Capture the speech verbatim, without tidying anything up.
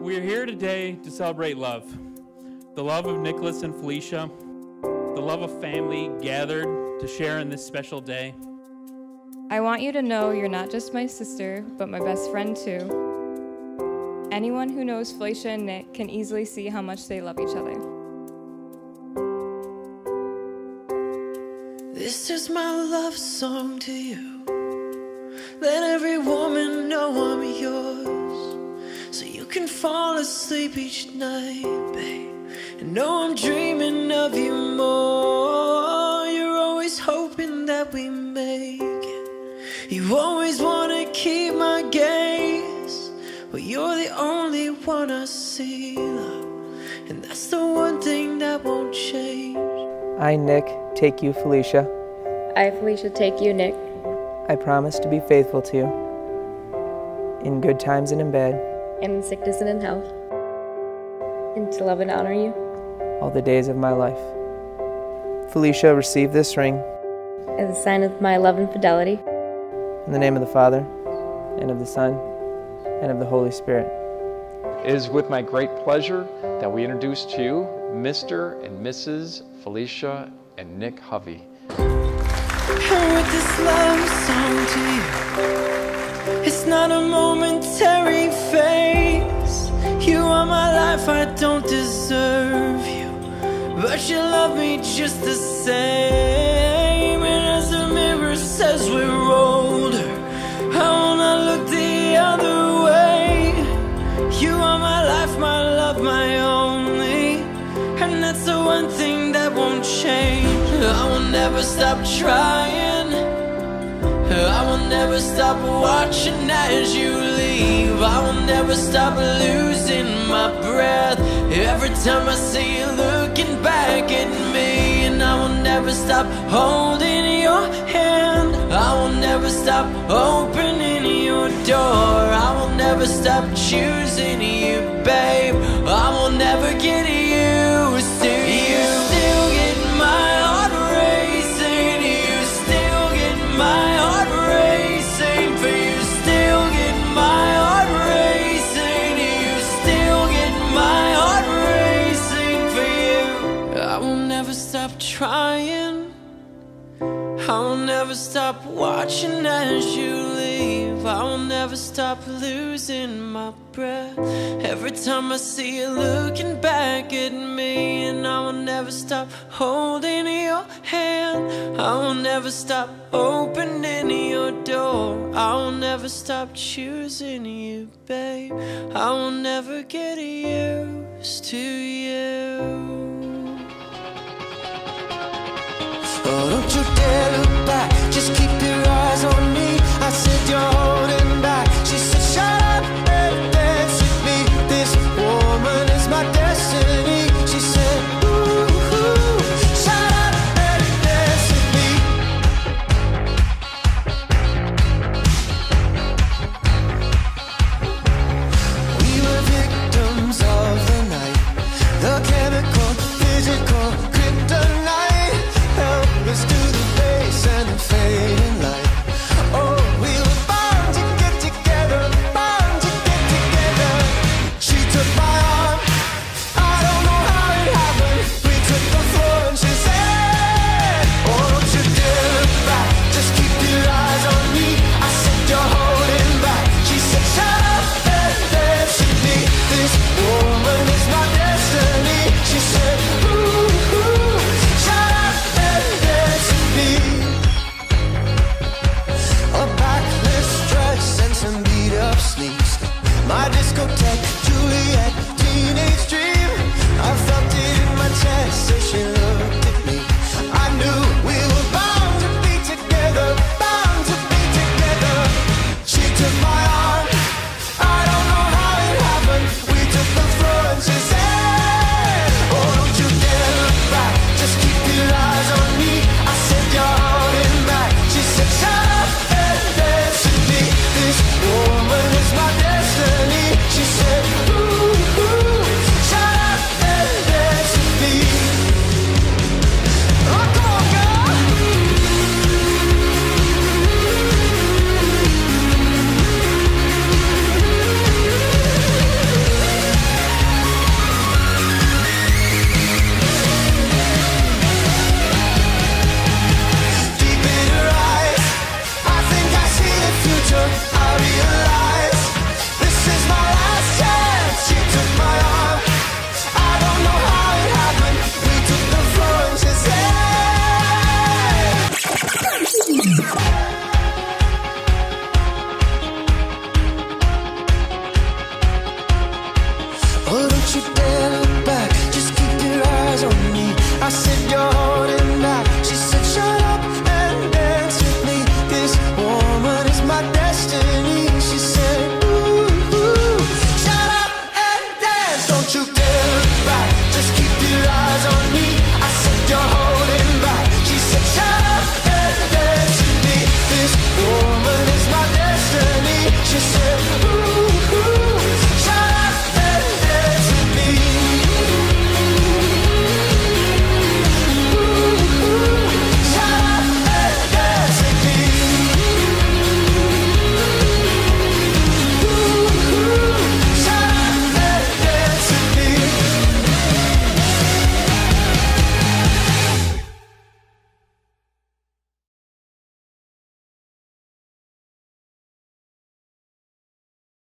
We're here today to celebrate love. The love of Nicholas and Felicia, the love of family gathered to share in this special day. I want you to know you're not just my sister, but my best friend too. Anyone who knows Felicia and Nick can easily see how much they love each other. This is my love song to you. Let every woman know I'm yours, so you can fall asleep each night, babe, and know I'm dreaming of you more. You're always hoping that we make it. You always want to keep my gaze, but you're the only one I see, love, and that's the one thing that won't change. I, Nick, take you, Felicia. I, Felicia, take you, Nick. I promise to be faithful to you, in good times and in bad, and in sickness and in health, and to love and honor you all the days of my life. Felicia, receive this ring as a sign of my love and fidelity. In the name of the Father, and of the Son, and of the Holy Spirit. It is with my great pleasure that we introduce to you Mister and Missus Felicia and Nick Hovey. And with this love song to you, it's not a momentary phase. You are my life, I don't deserve you, but you love me just the same. And as the mirror says we're older, I wanna look the other way. You are my life, my love, my only, and that's the one thing that won't change. I will never stop trying, I will never stop watching as you leave. I will never stop losing my breath every time I see you looking back at me. And I will never stop holding your hand, I will never stop opening your door. I will never stop choosing you, babe. I will never get used to you. You still get my heart racing, you still get my heart racing. For you still get my heart racing, you still get my heart racing for you. I will never stop trying, I will never stop watching as you leave. I will never stop losing my breath every time I see you looking back at me. And I will never stop holding your hand, I will never stop opening your door. I will never stop choosing you, babe. I will never get used to you. Oh, don't you dare look back, just keep your eyes on me. I said you're holding back, she said shut up and dance with me. This woman is my destiny. She said ooh, ooh, shut up and dance with me. We were victims of the night, the chemical, physical kryptonite. Helpless to the face and the fading light. Your